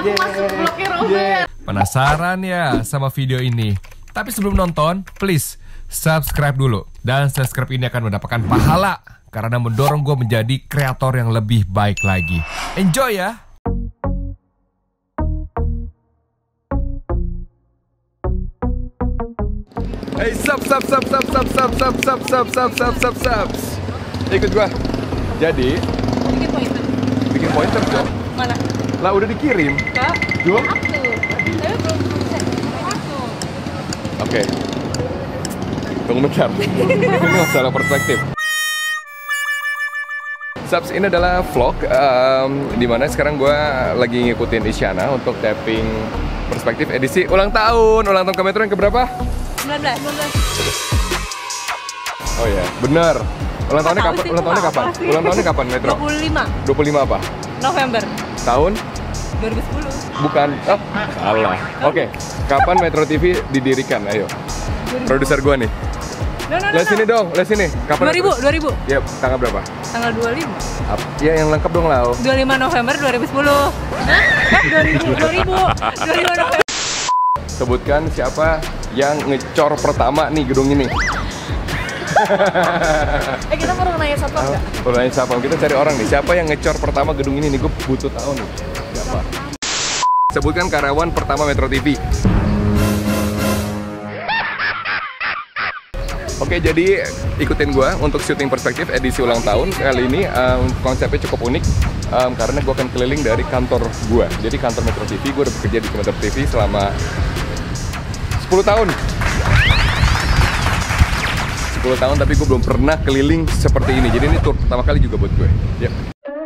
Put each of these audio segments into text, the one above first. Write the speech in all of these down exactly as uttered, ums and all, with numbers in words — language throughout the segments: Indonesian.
Aku yeah. masuk bloknya Robert. Yeah. Penasaran ya sama video ini? Tapi sebelum nonton, please subscribe dulu. Dan subscribe ini akan mendapatkan pahala karena mendorong gue menjadi kreator yang lebih baik lagi. Enjoy ya! Hey, sub, sub, sub, sub, sub, sub, sub, sub, sub, sub, sub, sub, sub. Ikut gua. Jadi Bikin pointer. bikin pointer dong. Mana? Lah udah dikirim. Kak? Dua? Aku. Tapi belum bisa. Aku. Oke. Tunggu bentar. Ini masalah perspektif. Subs, ini adalah vlog um, dimana sekarang gue lagi ngikutin Isyana untuk tapping perspektif edisi ulang tahun. Ulang tahun ke Metro yang keberapa? sembilan belas. Oh iya, bener. Ulang tahunnya kapan? Ulang tahunnya kapan? Ulang tahunnya kapan Metro? dua puluh lima dua puluh lima apa? November Tahun? dua ribu sepuluh. Bukan. Oh, salah. Oke, kapan Metro T V didirikan? Ayo. Produser gue nih. No, no, no, Lihat sini no. dong, lihat sini. Kapan? dua ribu, dua ribu. Ya, tanggal berapa? Tanggal dua puluh lima. Ap- Ya, yang lengkap dong, Lau. dua puluh lima November dua ribu sepuluh. Hah? Eh, dua ribu, dua ribu. dua puluh lima November. Sebutkan siapa yang ngecor pertama nih gedung ini. Eh, kita perlu nanya satu enggak? Perlu nanya siapa? Kita cari orang nih. Siapa yang ngecor pertama gedung ini nih? Gue butuh tahu nih. Siapa? Sebutkan karyawan pertama Metro T V. Oke, jadi ikutin gue untuk syuting perspektif edisi ulang tahun. Kali ini um, konsepnya cukup unik um, karena gue akan keliling dari kantor gue. Jadi kantor Metro T V, gue udah bekerja di Metro T V selama sepuluh tahun. sepuluh tahun tapi gue belum pernah keliling seperti ini. Jadi ini tour pertama kali juga buat gue. Yep.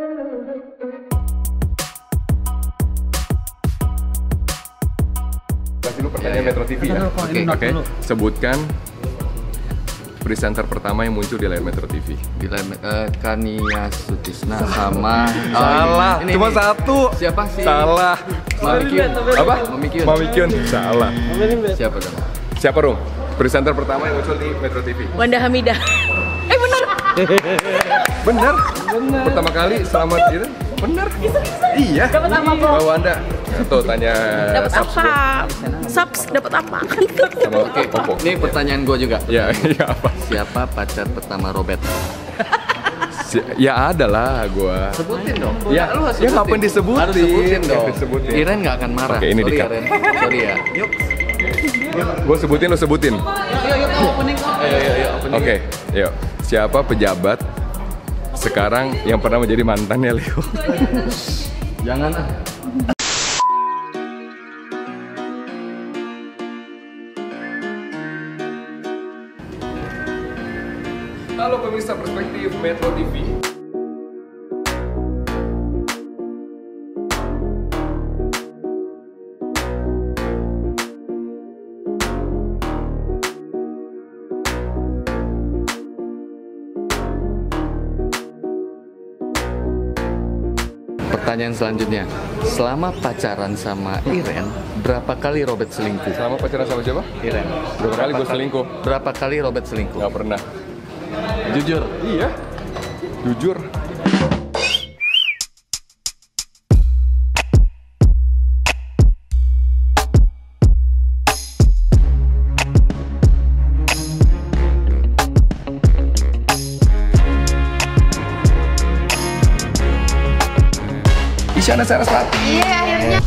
Kasih dulu pertanyaan Metro T V ya. Oke, oke. Sebutkan presenter pertama yang muncul di layar Metro T V. Di layar uh, Kania Sutisna sama Salah, oh, ini, cuma ini. satu. Siapa sih? Salah. Mami Kyun. Apa? Mami Kyun. Mami Kyun. Salah. Siapa dong? Siapa Rum? Presenter pertama yang muncul di Metro T V. Wanda Hamidah. Eh, bener. Bener. Bener. Pertama kali selamat itu. Bener. Iya. Dapat apa, Bro? Bawa Anda. Tuh tanya. Dapat Subs, apa? Bro. Subs dapat apa? Sama Oke, Popo. ini pertanyaan gue juga. Ya, ya apa? Siapa pacar pertama Robert? Si- ya ada lah gua. Sebutin dong. Ya, Lu harus ya sebutin. ngapain disebutin? Harus sebutin dong. Harus disebutin. Iren nggak akan marah. Oke, ini Sorry di-cut. ya, Ren. Sorry ya. Yuk. Gua sebutin lo sebutin. Yuk, yuk, opening. Ayo, ayo, ayo, opening. Oke, yuk. Siapa pejabat sekarang yang pernah menjadi mantannya Leo? Jangan. Halo pemirsa perspektif Metro T V. Pertanyaan selanjutnya, selama pacaran sama Iren, berapa kali Robert selingkuh? Selama pacaran sama siapa? Iren. Berapa kali gue selingkuh? Berapa kali Robert selingkuh? Gak pernah. Jujur. Iya. Jujur. Isyana Saraswati. Iya, akhirnya.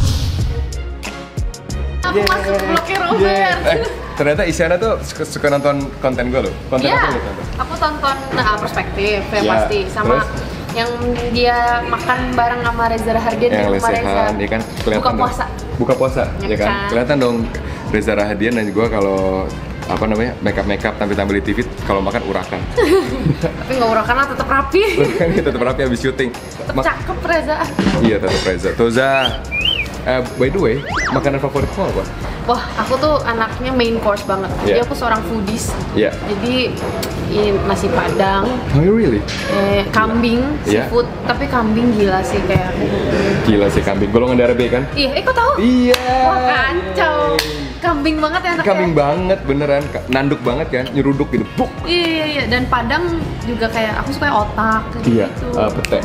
Aku masuk bloknya Robert. Eh, ternyata Isyana tuh suka, suka nonton konten gue loh. Konten Iya, apa lu tonton? aku tonton nah, perspektif yang Ya, pasti sama terus? yang dia makan bareng sama Reza Rahardian di Yang rumah Reza. lesehan, ya kan? Kelihatan Buka dong. puasa. Buka puasa, Ya ya kan? kan? Kelihatan dong Reza Rahadian dan gue kalau apa namanya makeup makeup tampil tampil di T V kalau makan urakan. Tapi nggak urakan lah, tetap rapi. Kan tetap rapi habis syuting. Tetap Ma- cakep Reza. Iya tetap Reza. Toza. Eh, by the way, makanan favoritmu apa? Wah, aku tuh anaknya main course banget. Jadi Yeah. aku seorang foodies. Iya. Jadi ini nasi padang, Oh really? eh, kambing, Yeah. seafood. Tapi kambing gila sih kayak. Gila sih kambing. Golongan darah B kan? Iya, eh kok tahu? Iya. Wah, kacau. Kambing banget ya anaknya. Kambing banget beneran, Ka- nanduk banget kan, nyeruduk gitu. Buk. Iya, iya, iya. Dan padang juga kayak aku suka otak kayak Iya, gitu. uh, pete.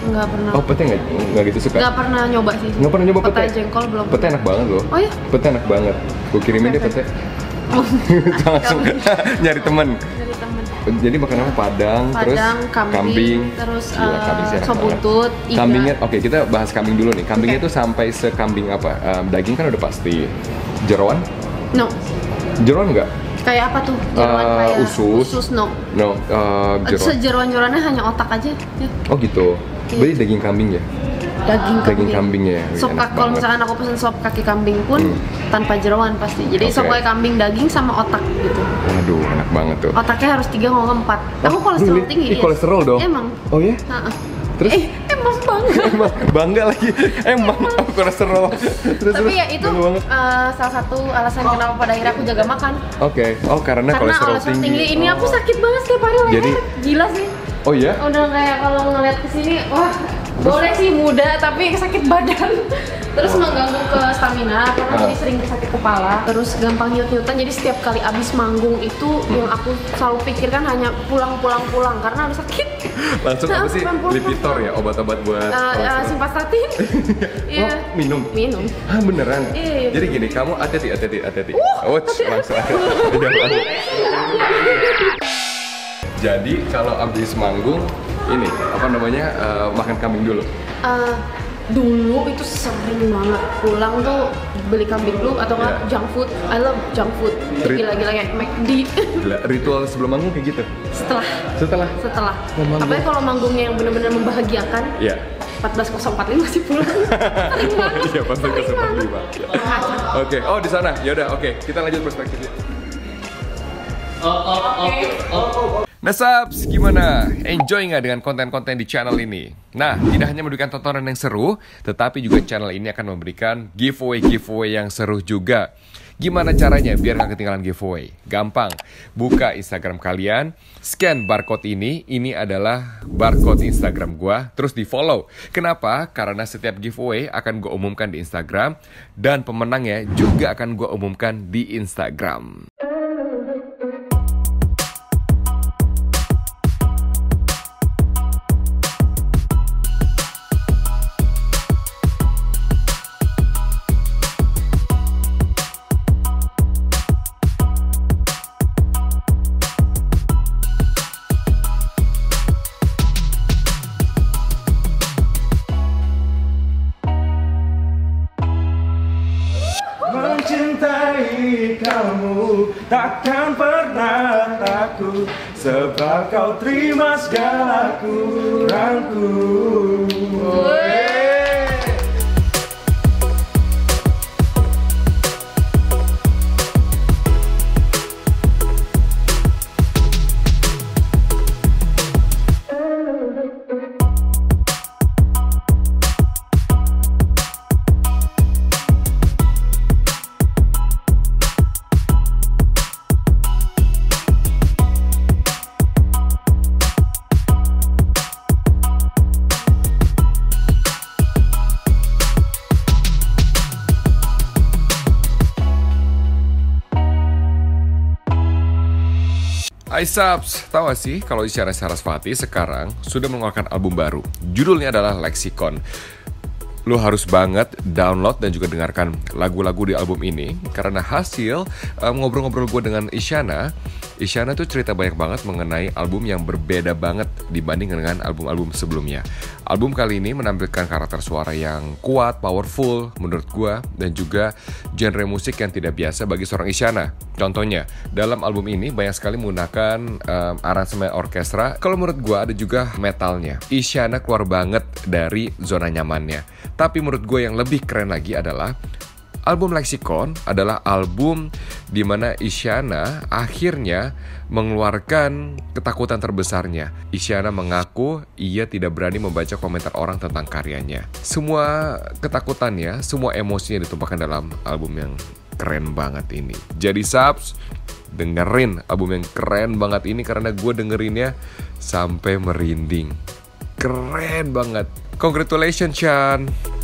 Nggak pernah. Oh, pete nggak nggak gitu suka? Nggak pernah nyoba sih. Nggak pernah nyoba pete? Pete jengkol belum. Pete enak banget loh. Oh iya? Pete enak banget. Gue kirimin deh pete. Langsung nyari temen. Dari temen. Jadi makan apa? Padang, terus Padang, kambing, kambing, terus Gila, uh, kambing sih enak sop banget. buntut, iga. Kambingnya, oke kita bahas kambing dulu nih. Kambingnya Oke. tuh sampai sekambing apa? Um, daging kan udah pasti. Jeroan? No. Jeroan nggak? Kayak apa tuh? Jeroan Uh, kayak usus. Usus no. No, uh, jeroan. Sejeroan-jeroannya hanya otak aja. Ya. Oh gitu. Iya. Berarti daging kambing ya? Daging kambing. Daging kambingnya ya. Sop enak kaki, kalau banget. misalkan aku pesen sop kaki kambing pun Hmm. tanpa jeroan pasti. Jadi sop Oke. kaki kambing daging sama otak gitu. Aduh, enak banget tuh. Otaknya harus tiga kalau nggak empat. Aku kolesterol really? tinggi. Ih, yes. kolesterol dong? Emang. Oh ya? Heeh. Terus? Eh, emang bangga. Emang bangga lagi. Emang aku kolesterol. Terus, Tapi terus, ya itu bangga banget. uh, salah satu alasan kenapa pada akhirnya aku jaga makan. Oke. Oh, karena, Karena kolesterol kolesterol tinggi. tinggi. Ini Oh. aku sakit banget setiap hari leher. Jadi- Gila sih. Oh iya? Udah kayak kalau ngeliat kesini, wah boleh sih muda tapi sakit badan. Terus mengganggu ke stamina karena Ah. jadi sering sakit kepala. Terus gampang nyut-nyutan. Jadi setiap kali abis manggung itu yang aku selalu pikirkan hanya pulang-pulang-pulang karena udah sakit. Langsung Nah, apa sih? pulang-pulang. Lipitor ya, obat-obat buat Uh, uh, kolesterol. Simvastatin. Iya. Oh, minum? Minum. Ah, beneran? Iya, iya. Jadi gini, kamu hati-hati, hati-hati, hati-hati. Oh, langsung hati-hati. Udah, langsung. Jadi kalau abis manggung, ini apa namanya uh, makan kambing dulu. Uh, dulu itu sering banget pulang tuh beli kambing dulu atau nggak Yeah. junk food. I love junk food. Rit- Gila-gila kayak McD. Gila, ritual sebelum manggung kayak gitu. Setelah Setelah? setelah. Oh, manggung. Apalagi kalau manggungnya yang benar-benar membahagiakan. Iya. empat belas nol empat lima masih pulang. Sering banget. Iya, pas ke Sering sempat banget. lima. Oke, oh di sana. Ya udah, oke. Kita lanjut perspektifnya. Nah, Sabs, gimana? Enjoy nggak dengan konten-konten di channel ini? Nah, tidak hanya memberikan tontonan yang seru, tetapi juga channel ini akan memberikan giveaway-giveaway yang seru juga. Gimana caranya biar nggak ketinggalan giveaway? Gampang, buka Instagram kalian, scan barcode ini, ini adalah barcode Instagram gua, terus di follow. Kenapa? Karena setiap giveaway akan gua umumkan di Instagram, dan pemenangnya juga akan gua umumkan di Instagram. Mencintai kamu takkan pernah takut, sebab kau terima segala kurangku. Hai Sabs, tahu gak sih kalau Isyana Sarasvati sekarang sudah mengeluarkan album baru. Judulnya adalah Lexicon. Lu harus banget download dan juga dengarkan lagu-lagu di album ini, karena hasil um, ngobrol-ngobrol gue dengan Isyana, Isyana tuh cerita banyak banget mengenai album yang berbeda banget dibanding dengan album-album sebelumnya. Album kali ini menampilkan karakter suara yang kuat, powerful menurut gue, dan juga genre musik yang tidak biasa bagi seorang Isyana. Contohnya, dalam album ini banyak sekali menggunakan um, aransemen orkestra. Kalau menurut gue ada juga metalnya. Isyana keluar banget dari zona nyamannya. Tapi menurut gue yang lebih keren lagi adalah album Lexicon adalah album di mana Isyana akhirnya mengeluarkan ketakutan terbesarnya. Isyana mengaku ia tidak berani membaca komentar orang tentang karyanya. Semua ketakutannya, semua emosinya ditumpahkan dalam album yang keren banget ini. Jadi Sabs, dengerin album yang keren banget ini karena gue dengerinnya sampai merinding. Keren banget. Congratulations, Chan.